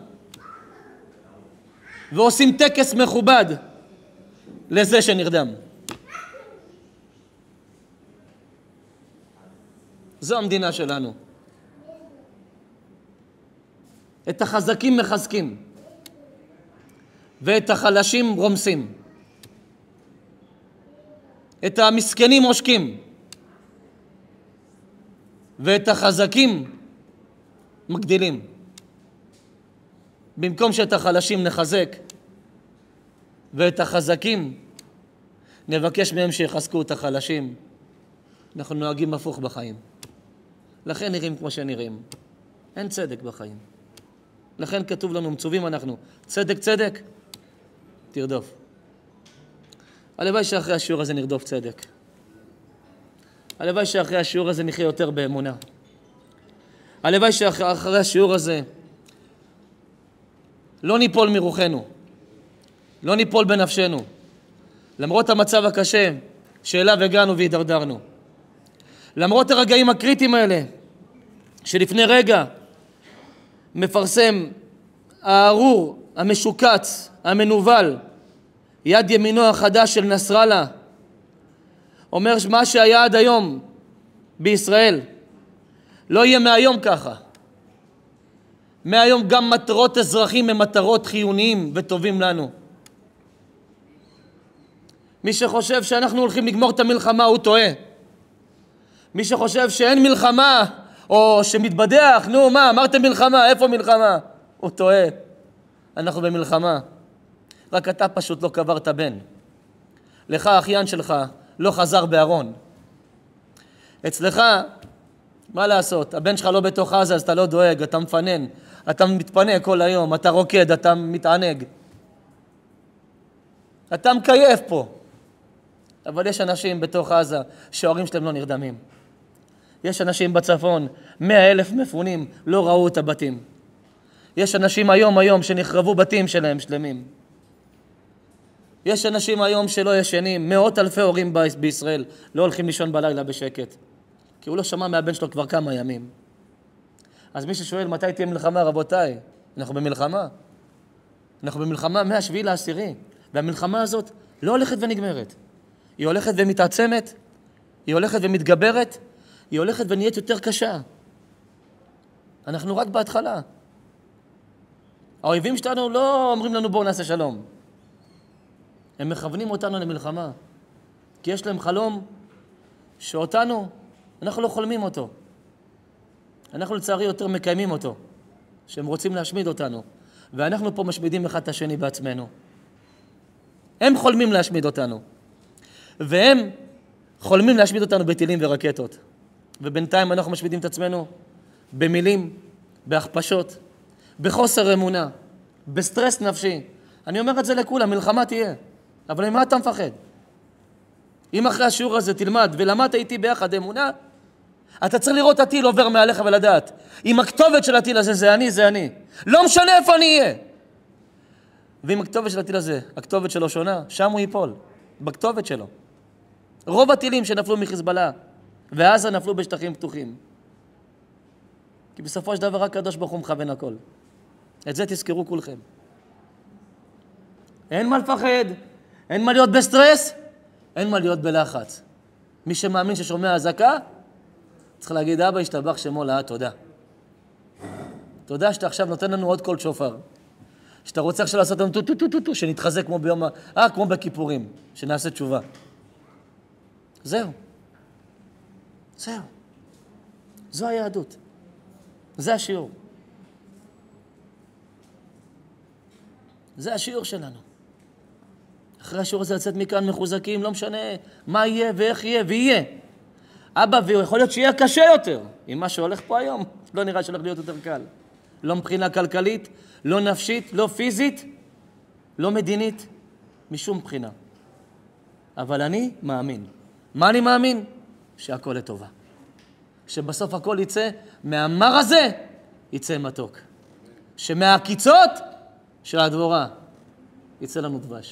ועושים טקס מכובד לזה שנרדם. זו המדינה שלנו. את החזקים מחזקים, ואת החלשים רומסים. את המסכנים עושקים, ואת החזקים מגדילים. במקום שאת החלשים נחזק, ואת החזקים נבקש מהם שיחזקו את החלשים, אנחנו נוהגים הפוך בחיים. לכן נראים כמו שנראים. אין צדק בחיים. לכן כתוב לנו, מצווים אנחנו, צדק צדק, תרדוף. הלוואי שאחרי השיעור הזה נרדוף צדק. הלוואי שאחרי השיעור הזה נחיה יותר באמונה. הלוואי שאחרי השיעור הזה לא ניפול מרוחנו, לא ניפול בנפשנו, למרות המצב הקשה שאליו הגענו והתדרדרנו. למרות הרגעים הקריטיים האלה, שלפני רגע מפרסם הארור, המשוקץ, המנוול, יד ימינו החדש של נסראללה, אומר מה שהיה עד היום בישראל, לא יהיה מהיום ככה. מהיום גם מטרות אזרחים הם מטרות חיוניים וטובים לנו. מי שחושב שאנחנו הולכים לגמור את המלחמה הוא טועה. מי שחושב שאין מלחמה, או שמתבדח, נו מה, אמרתם מלחמה, איפה מלחמה? הוא טועה. אנחנו במלחמה. רק אתה פשוט לא קברת בן. לך האחיין שלך לא חזר בארון. אצלך, מה לעשות? הבן שלך לא בתוך עזה, אז אתה לא דואג, אתה מפנן. אתה מתפנה כל היום, אתה רוקד, אתה מתענג. אתה מקייף פה. אבל יש אנשים בתוך עזה שההורים שלהם לא נרדמים. יש אנשים בצפון, 100,000 מפונים, לא ראו את הבתים. יש אנשים היום שנחרבו בתים שלהם שלמים. יש אנשים היום שלא ישנים, 100,000 הורים בישראל לא הולכים לישון בלילה בשקט. כי הוא לא שמע מהבן שלו כבר כמה ימים. אז מי ששואל מתי תהיה מלחמה, רבותיי, אנחנו במלחמה. אנחנו במלחמה מה-7/10. והמלחמה הזאת לא הולכת ונגמרת. היא הולכת ומתעצמת, היא הולכת ומתגברת, היא הולכת ונהיית יותר קשה. אנחנו רק בהתחלה. האויבים שלנו לא אומרים לנו בואו נעשה שלום. הם מכוונים אותנו למלחמה. כי יש להם חלום שאותנו, אנחנו לא חולמים אותו. אנחנו לצערי יותר מקיימים אותו. שהם רוצים להשמיד אותנו. ואנחנו פה משמידים אחד את השני בעצמנו. הם חולמים להשמיד אותנו. והם חולמים להשמיד אותנו בטילים ורקטות. ובינתיים אנחנו משמידים את עצמנו במילים, בהכפשות, בחוסר אמונה, בסטרס נפשי. אני אומר את זה לכולם, מלחמה תהיה. אבל ממה אתה מפחד? אם אחרי השיעור הזה תלמד ולמדת איתי ביחד אמונה, אתה צריך לראות הטיל עובר מעליך ולדעת. אם הכתובת של הטיל הזה זה אני, זה אני. לא משנה איפה אני אהיה. ואם הכתובת של הטיל הזה, הכתובת שלו שונה, שם הוא ייפול. בכתובת שלו. רוב הטילים שנפלו מחיזבאללה ועזה נפלו בשטחים פתוחים. כי בסופו של דבר רק הקדוש ברוך הוא מכוון הכל. את זה תזכרו כולכם. אין מה לפחד, אין מה להיות בסטרס, אין מה להיות בלחץ. מי שמאמין ששומע הזעקה, צריך להגיד, אבא ישתבח שמו לעד, תודה. תודה שאתה עכשיו נותן לנו עוד קול שופר. שאתה רוצה עכשיו לעשות לנו טו, שנתחזק כמו ביום, כמו בכיפורים, שנעשה תשובה. זהו. זהו. זו היהדות. זה השיעור. זה השיעור שלנו. אחרי השיעור הזה לצאת מכאן מחוזקים, לא משנה מה יהיה ואיך יהיה, ויהיה. אבא, ויכול להיות שיהיה קשה יותר. עם מה שהולך פה היום, לא נראה שהולך להיות יותר קל. לא מבחינה כלכלית, לא נפשית, לא פיזית, לא מדינית, משום בחינה. אבל אני מאמין. מה אני מאמין? שהכל לטובה. שבסוף הכל יצא, מהמר הזה יצא מתוק. שמהקיצות של הדבורה יצא לנו דבש.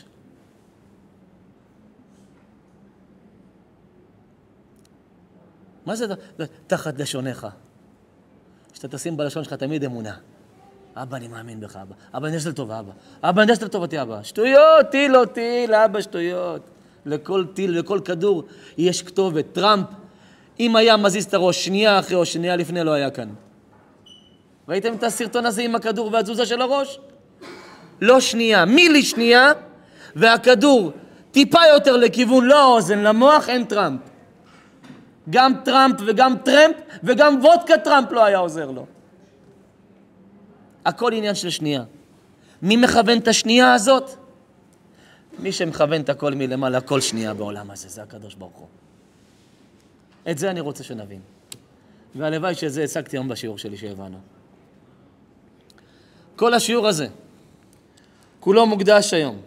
מה זה תחת לשונך? שאתה תשים בלשון שלך תמיד אמונה. אבא, אני מאמין בך, אבא. אבא, אני יודע לטובה, אבא. אבא, אני יודע לטובתי, אבא. שטויות, טיל או טיל, אבא, שטויות. לכל טיל, לכל כדור יש כתובת. טראמפ, אם היה מזיז את הראש שנייה אחרי או שנייה לפני, לא היה כאן. ראיתם את הסרטון הזה עם הכדור והתזוזה של הראש? לא שנייה, מילי שנייה, והכדור טיפה יותר לכיוון, לא האוזן, למוח, אין טראמפ. גם טראמפ וגם טרמפ וגם וודקה טראמפ לא היה עוזר לו. הכל עניין של שנייה. מי מכוון את השנייה הזאת? מי שמכוון את הכל מלמעלה, כל שנייה בעולם הזה, זה הקדוש ברוך הוא. את זה אני רוצה שנבין. והלוואי שזה הצגתי היום בשיעור שלי שהבנו. כל השיעור הזה, כולו מוקדש היום,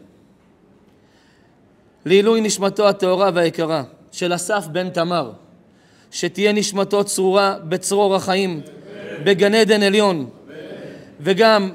לעילוי נשמתו הטהורה והיקרה של אסף בן תמר, שתהיה נשמתו צרורה בצרור החיים, בגן עדן עליון, וגם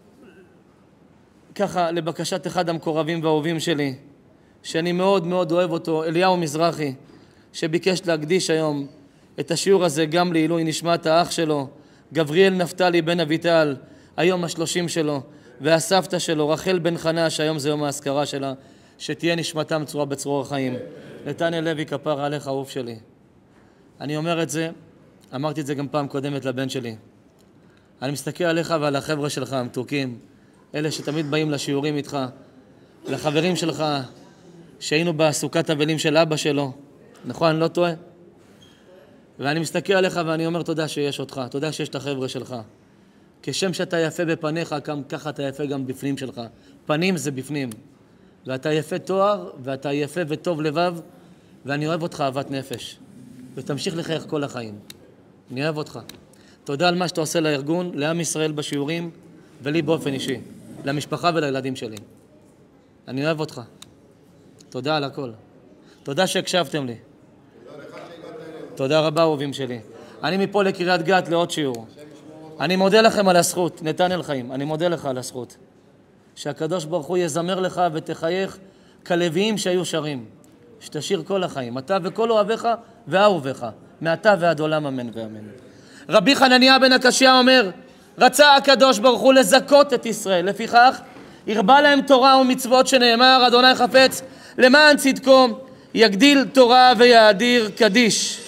ככה לבקשת אחד המקורבים והאהובים שלי, שאני מאוד מאוד אוהב אותו, אליהו מזרחי, שביקש להקדיש היום את השיעור הזה גם לעילוי נשמת האח שלו, גבריאל נפתלי בן אביטל, היום ה-30 שלו, והסבתא שלו, רחל בן חנה, שהיום זה יום ההזכרה שלה, שתהיה נשמתם צרורה בצרור החיים. נתניה לוי, כפרה עליך אהוב שלי. אני אומר את זה, אמרתי את זה גם פעם קודמת לבן שלי. אני מסתכל עליך ועל החבר'ה שלך, המתוקים, אלה שתמיד באים לשיעורים איתך, לחברים שלך, שהיינו בסוכת אבלים של אבא שלו. נכון, אני לא טועה? ואני מסתכל עליך ואני אומר תודה שיש אותך, תודה שיש את החבר'ה שלך. כשם שאתה יפה בפניך, ככה אתה יפה גם בפנים שלך. פנים זה בפנים. ואתה יפה תואר, ואתה יפה וטוב לבב, ואני אוהב אותך אהבת נפש. ותמשיך לחייך כל החיים. אני אוהב אותך. תודה על מה שאתה עושה לארגון, לעם ישראל בשיעורים, ולי באופן אישי. למשפחה ולילדים שלי. אני אוהב אותך. תודה על הכל. תודה שהקשבתם לי. תודה רבה אהובים שלי. אני מפה לקריית גת לעוד שיעור. אני מודה לכם על הזכות, נתנאל חיים, אני מודה לך על הזכות. שהקדוש ברוך הוא יזמר לך ותחייך כלוויים שהיו שרים. שתשיר כל החיים, אתה וכל אוהביך ואהוביך, מעתה ועד עולם אמן ואמן. רבי חנניה בן הקשיא אומר, רצה הקדוש ברוך הוא לזכות את ישראל, לפיכך הרבה להם תורה ומצוות שנאמר, אדוני חפץ למען צדקו יגדיל תורה ויאדיר קדיש.